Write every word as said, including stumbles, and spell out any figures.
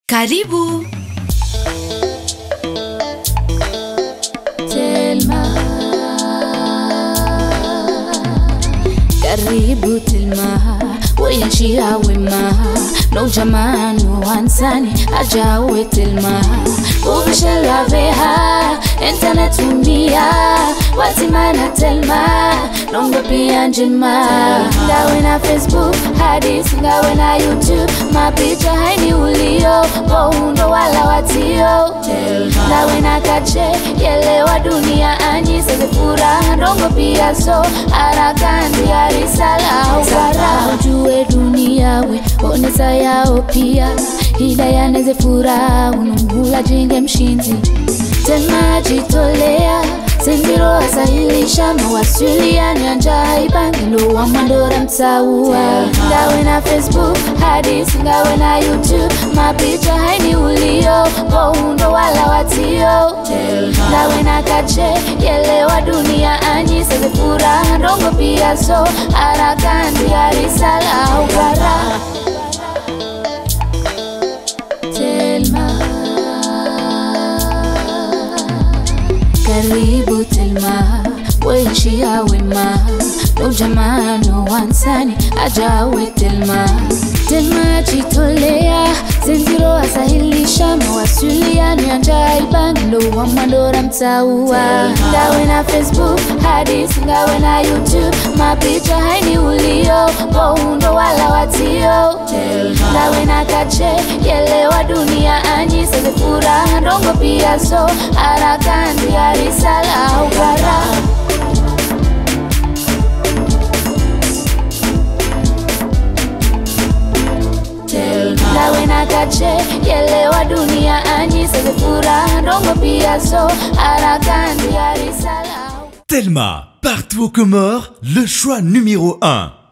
Karibu. Telma, karibu Telma, wayashia wema, no jamani wansani ajawe Telma, ubishela veha, internet umbia, watimana Telma, nongo pia njima, ngawe na Facebook, hadis ngawe na YouTube, mapicha haini ulio, waundo wala watio, ngawe na kache, yelewa dunia anyi, seze furaha, nongo pia so, arakandi ya risala, ukara, ujue dunia we, onesa yao pia, hidaya neze furaha, unumula jinge mshinzi, Telma jitolea, sendiro asahilisha mawasiliano ya njaiba ngilo wa mandora mtaua ngawe na Facebook, hadis ngawe na YouTube, mapicha haini ulio, waundo wala watio, ngawe na kache, yelewa dunia anyi, seze furaha, ndongo pia so, arakandi ya risala, ukara Telma, karibu Telma, wayashia wema, no jamani wansani ajawe Telma, Telma jitolea, senziro asahilisha mawasiliano ya njaiba ngilo wa mandora mtaua ngawe na Facebook, hadis ngawe na YouTube, mapicha haini ulio, waundo wala watio, ngawe na kache, yelewa dunia anyi, seze furaha, ndongo pia so, arakandi ya risala, ukara ngawe na kache, yelewa dunia anyi, seze furaha, ndongo pia so, arakandi ya risala. Telma, partout aux Comores, le choix numéro un.